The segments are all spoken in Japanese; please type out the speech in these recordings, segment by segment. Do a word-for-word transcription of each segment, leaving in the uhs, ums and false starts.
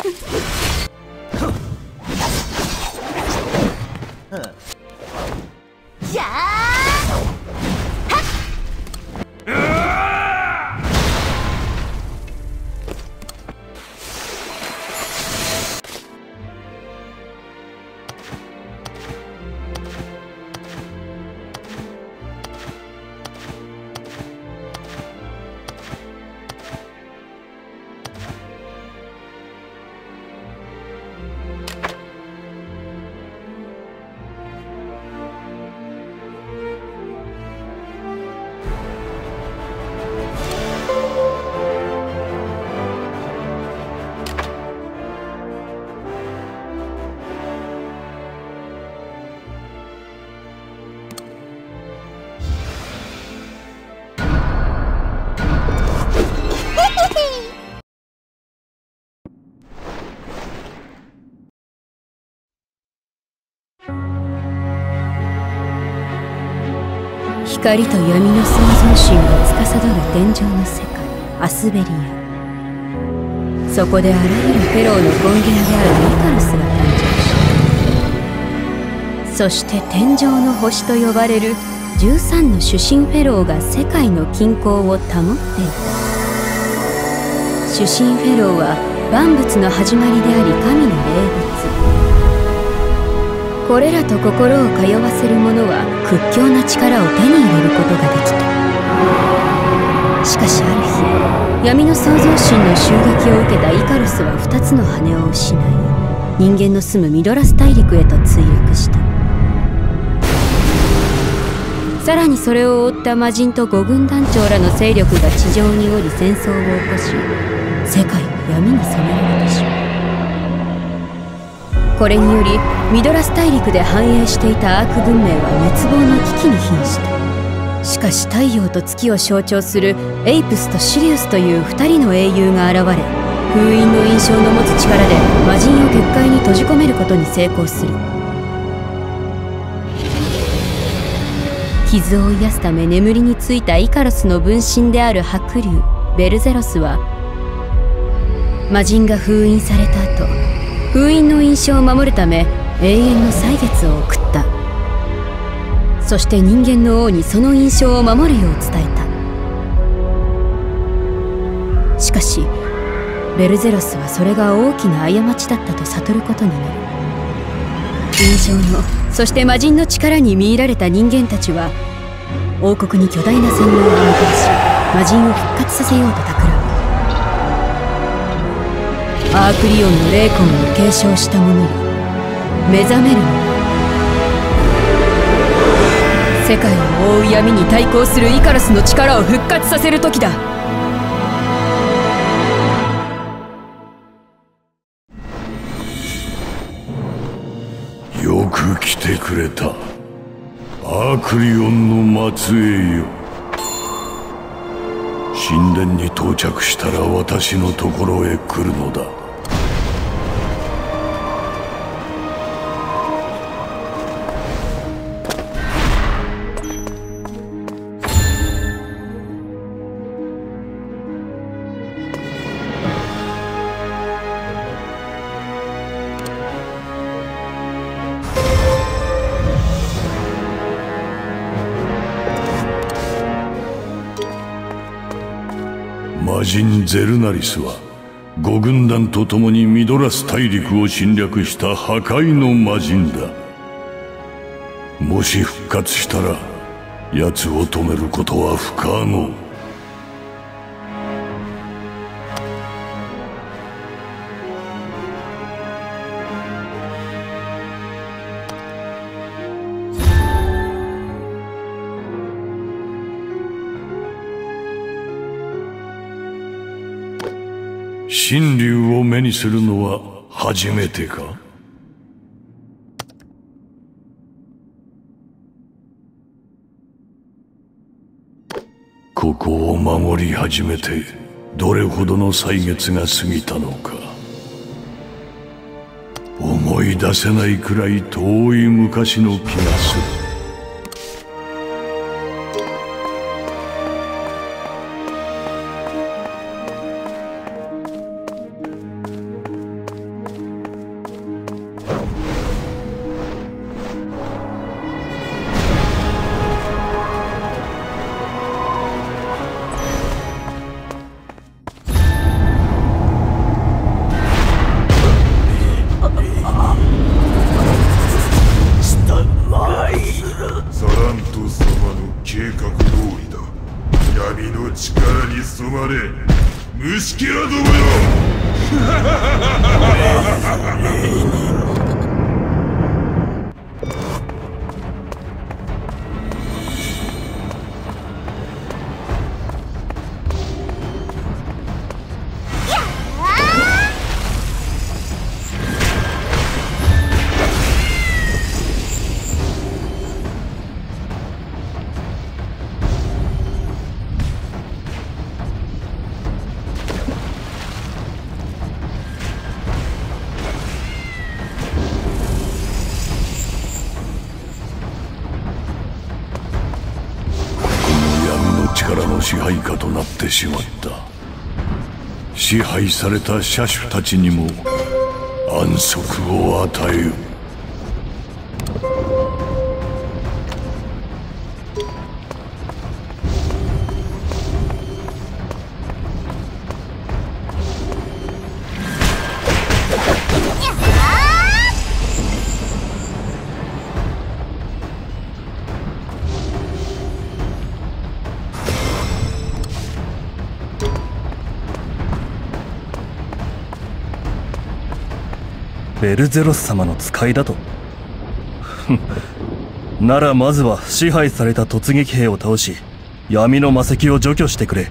やー光と闇の創造神が司る天上の世界アスベリア。そこであらゆるフェローの根源であるイカロスが誕生し、そして天上の星と呼ばれるじゅうさんの主神フェローが世界の均衡を保っていた。主神フェローは万物の始まりであり神の霊物。これらと心を通わせる者は屈強な力を手に入れることができた。しかしある日、闇の創造神の襲撃を受けたイカロスはふたつの羽を失い、人間の住むミドラス大陸へと墜落した。さらにそれを追った魔人と五軍団長らの勢力が地上に降り戦争を起こし、世界は闇に染められてしまう。これによりミドラス大陸で繁栄していたアーク文明は滅亡の危機に瀕した。しかし太陽と月を象徴するエイプスとシリウスというふたりの英雄が現れ、封印の印象の持つ力で魔人を結界に閉じ込めることに成功する。傷を癒すため眠りについたイカロスの分身である白竜ベルゼロスは、魔人が封印された後、封印の印象を守るため永遠の歳月を送った。そして人間の王にその印象を守るよう伝えた。しかしベルゼロスはそれが大きな過ちだったと悟ることになる。印象のそして魔人の力に魅入られた人間たちは王国に巨大な戦闘をもたらし、魔人を復活させようと企む。アークリオンの霊魂を継承した者が目覚めるのだ。世界を覆う闇に対抗するイカロスの力を復活させる時だ。 よく来てくれた、アークリオンの末裔よ。神殿に到着したら私のところへ来るのだ。魔人ゼルナリスは五軍団と共にミドラス大陸を侵略した破壊の魔人だ。もし復活したら奴を止めることは不可能。神竜を目にするのは初めてか？ここを守り始めてどれほどの歳月が過ぎたのか。思い出せないくらい遠い昔の気がする。 力に染まれ虫けらどもよ。 力の支配下となってしまった。支配された車種たちにも安息を与えよ。 ベルゼロス様の使いだとならまずは支配された突撃兵を倒し闇の魔石を除去してくれ。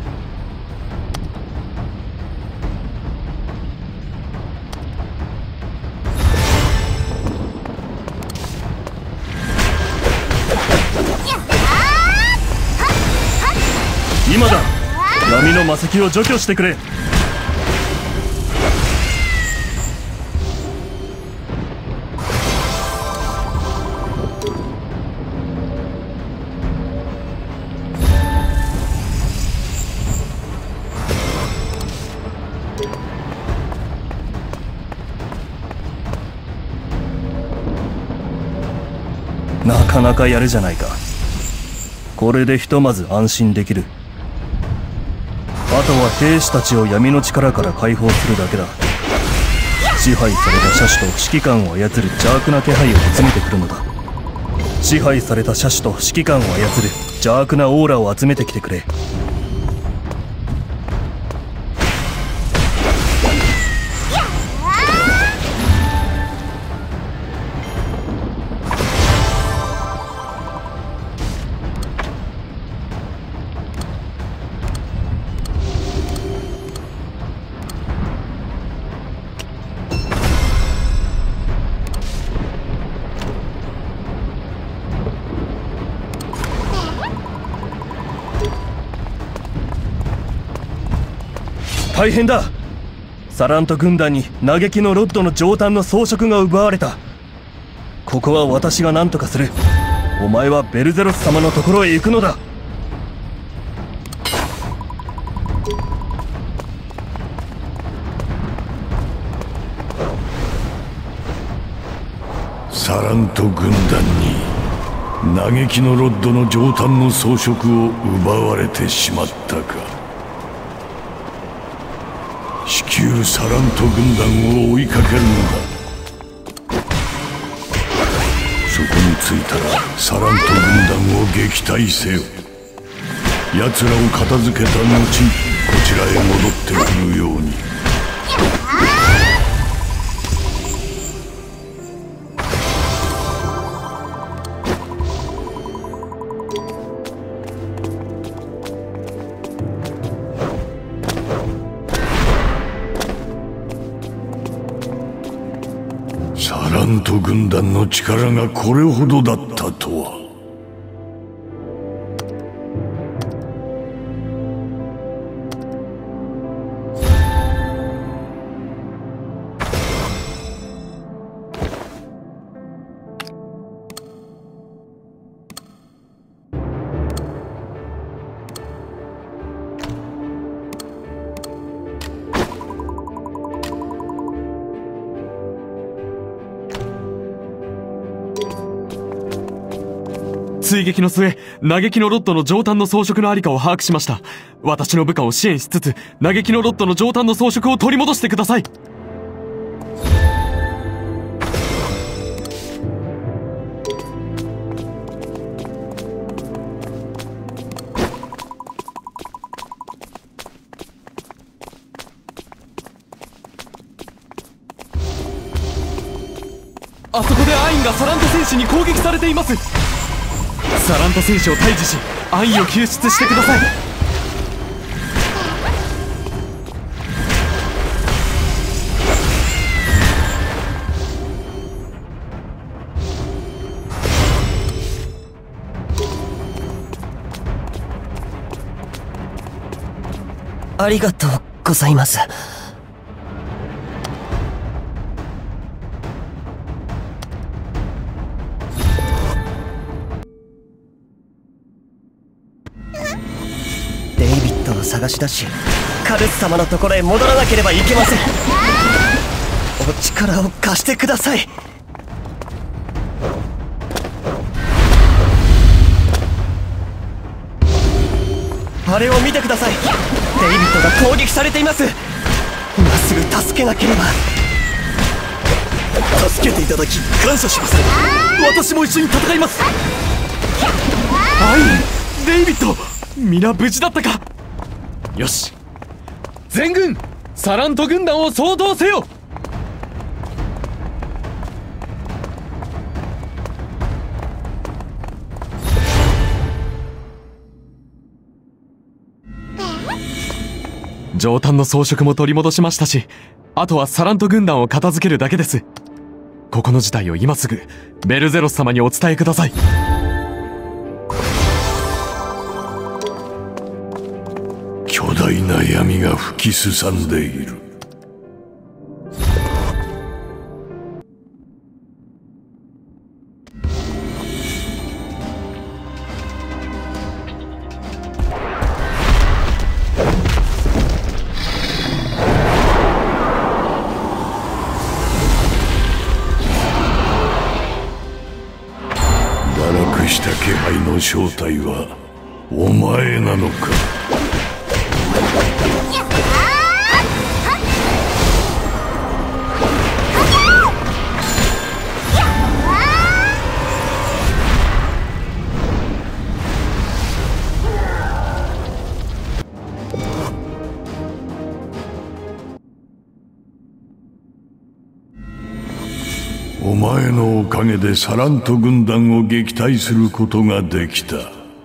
今だ。闇の魔石を除去してくれ。なかなかやるじゃないか。これでひとまず安心できる。あとは兵士たちを闇の力から解放するだけだ。支配された車種と指揮官を操る邪悪な気配を集めてくるのだ。支配された車種と指揮官を操る邪悪なオーラを集めてきてくれ。大変だ。サラント軍団に嘆きのロッドの上端の装飾が奪われた。ここは私が何とかする。お前はベルゼロス様のところへ行くのだ。 サラント軍団に嘆きのロッドの上端の装飾を奪われてしまったか。至急サラント軍団を追いかけるのだ。そこに着いたらサラント軍団を撃退せよ。奴らを片付けた後こちらへ戻ってくるように。サラント軍団の力がこれほどだったとは。 追撃の末、嘆きのロッドの上端の装飾のありかを把握しました。私の部下を支援しつつ、嘆きのロッドの上端の装飾を取り戻してください。 あそこでアインがサラント戦士に攻撃されています。サラント戦士を退治しアインを救出してください。 ありがとうございます。デイビッドを探し出し、カルス様のところへ戻らなければいけません。お力を貸してください。あれを見てください。デイビッドが攻撃されています。今すぐ助けなければ。助けていただき感謝します。 私も一緒に戦います。アイン、デイビッド、皆無事だったか。よし、全軍サラント軍団を総動せよ。上端の装飾も取り戻しましたし、あとはサラント軍団を片付けるだけです。ここの事態を今すぐベルゼロス様にお伝えください。 巨大な闇が吹きすさんでいる。した気配の正体はお前なのか。お前のおかげでサラント軍団を撃退することができた。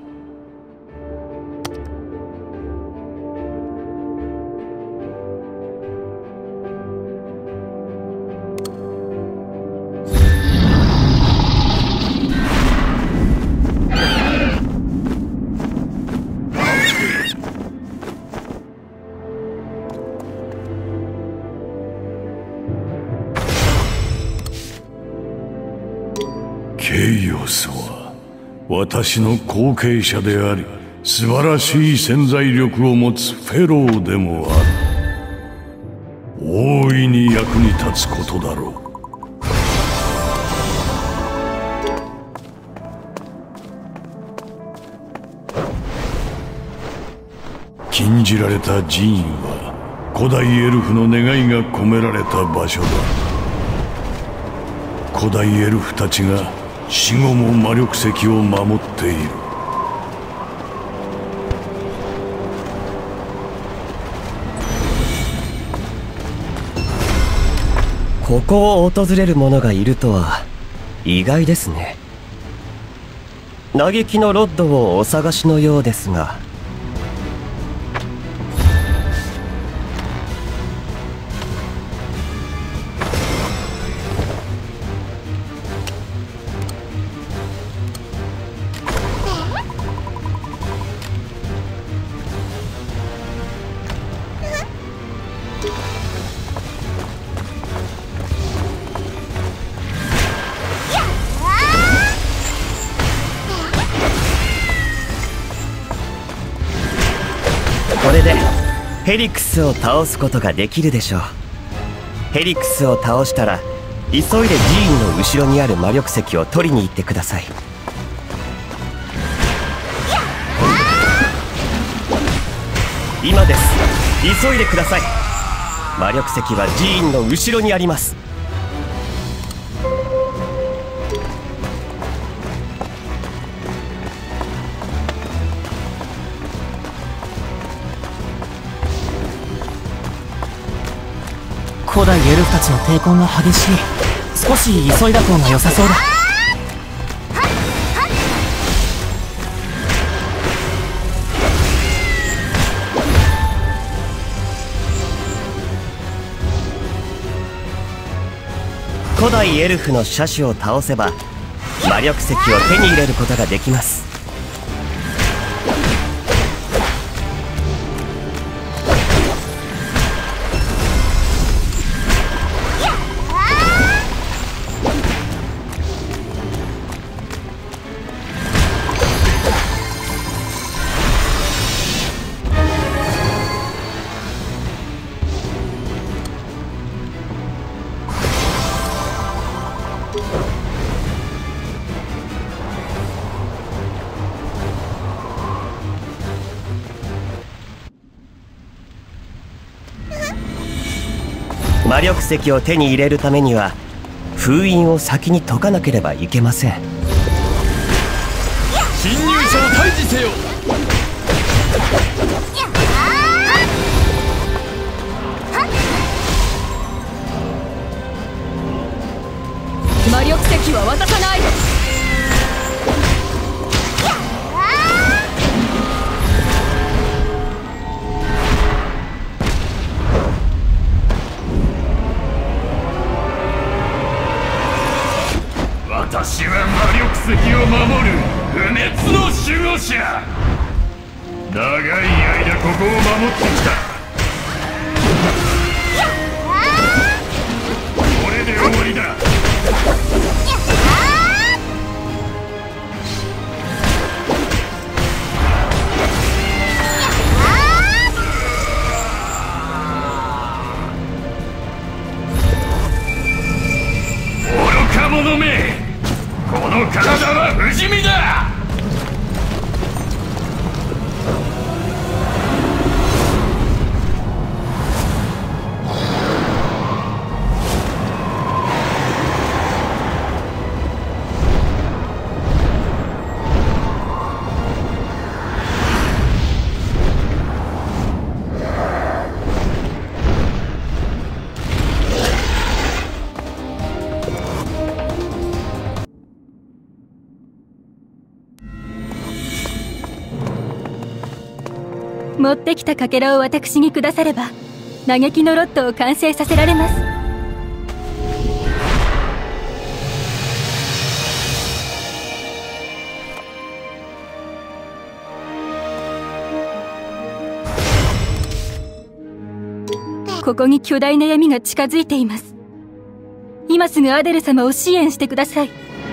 ケイオスは私の後継者であり、素晴らしい潜在力を持つフェローでもある。大いに役に立つことだろう。禁じられた寺院は古代エルフの願いが込められた場所だ。古代エルフたちが死後も魔力石を守っている。 ここを訪れる者がいるとは意外ですね。嘆きのロッドをお探しのようですが。これでヘリクスを倒すことができるでしょう。ヘリクスを倒したら急いで寺院の後ろにある魔力石を取りに行ってください。今です。急いでください。魔力石は寺院の後ろにあります。 古代エルフたちの抵抗が激しい。 少し急いだ方が良さそうだ。 古代エルフの車種を倒せば魔力石を手に入れることができます。魔力石を手に入れるためには封印を先に解かなければいけません。 侵入者を退治せよ。 魔力石は渡さない。 私は魔力石を守る不滅の守護者。長い間ここを守ってきた。これで終わりだ。愚か者め、この体は不死身だ。 持ってきたかけらを私にくだされば嘆きのロットを完成させられます。ここに巨大な闇が近づいています。今すぐアデル様を支援してください。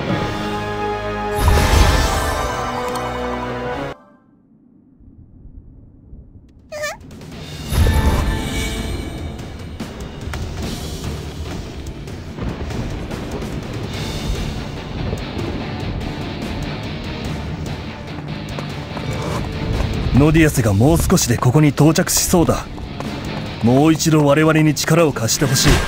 ノディアスがもう少しでここに到着しそうだ。もう一度我々に力を貸してほしい。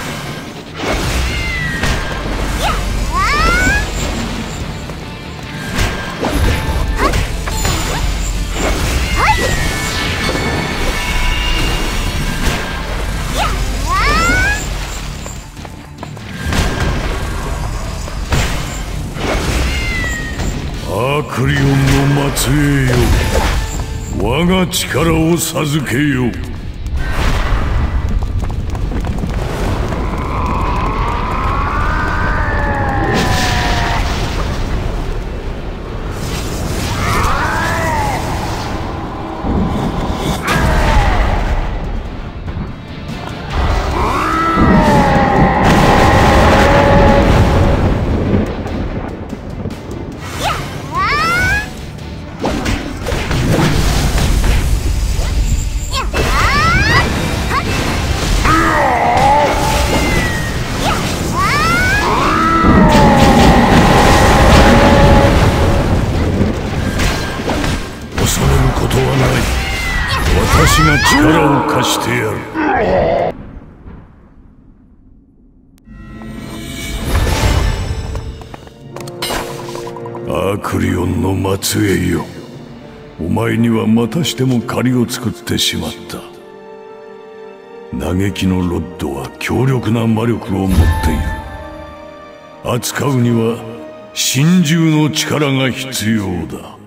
アークリオンの末裔よ、我が力を授けよ。私が力を貸してやる。アークリオンの末裔よ、お前にはまたしても借りを作ってしまった。嘆きのロッドは強力な魔力を持っている。 扱うには心中の力が必要だ。